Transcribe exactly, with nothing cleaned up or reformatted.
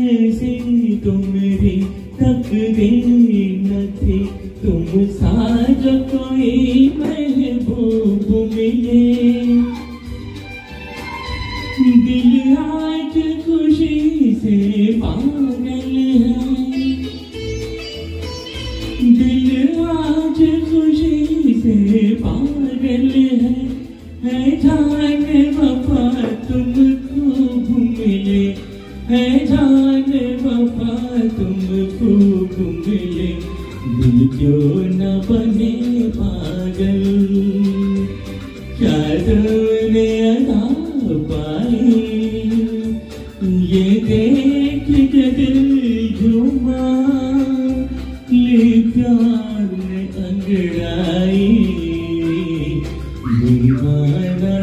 जैसी तुम्हारी तकदीर न थी, तुम सा जो कोई महबूब मिले। दिल आज खुशी से पागल है, दिल आज खुशी से पागल है, है जाने वफा तुम खूब मिले, है जाने वफा तुम खूब मिले। दिल क्यों न बने पागल, क्या तुमने अदा पाई, ये देख के दिल झूमा, ले प्यार ने अंगड़ाई। दीवाना